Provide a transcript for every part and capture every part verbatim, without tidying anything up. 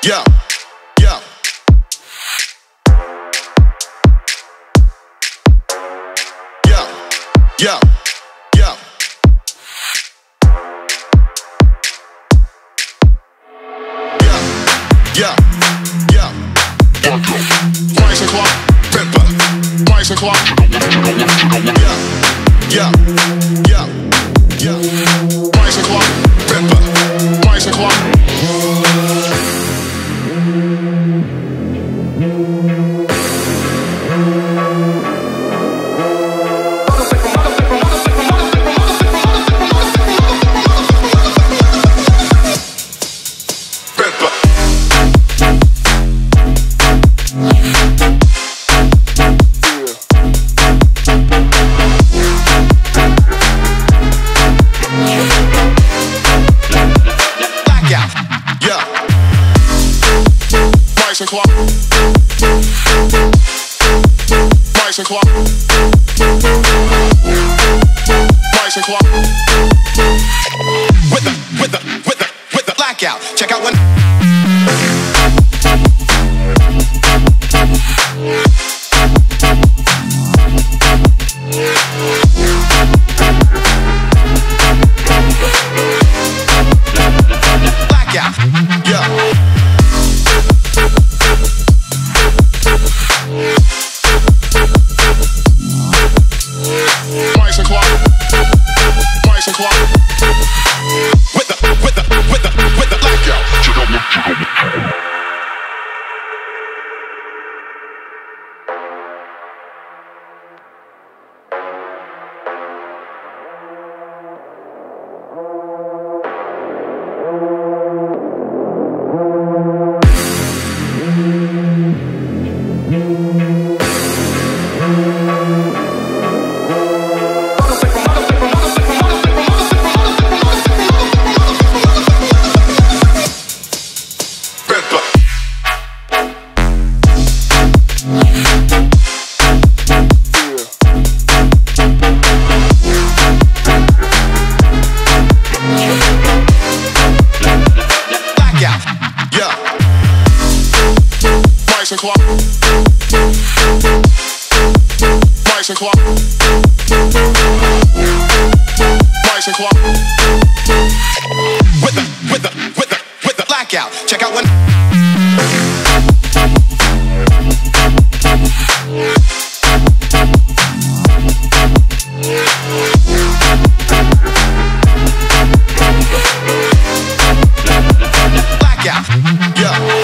Yeah, yeah. Yeah, yeah, yeah. Yeah, yeah, yeah. Bicycle, pepper, bicycle. Yeah, yeah, yeah, yeah. Bicycle, pepper, bicycle. Bicycle, bicycle, bicycle. With the, with the, with the, with the blackout. Check out when. Blackout. Yeah. With the, with the, with the, with the blackout. Bicycle, bicycle, bicycle. With the, with the, with the, with the blackout. Check out when. Blackout. Yeah.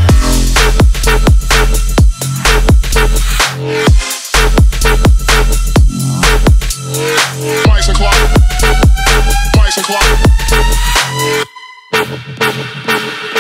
Bicycle, bicycle.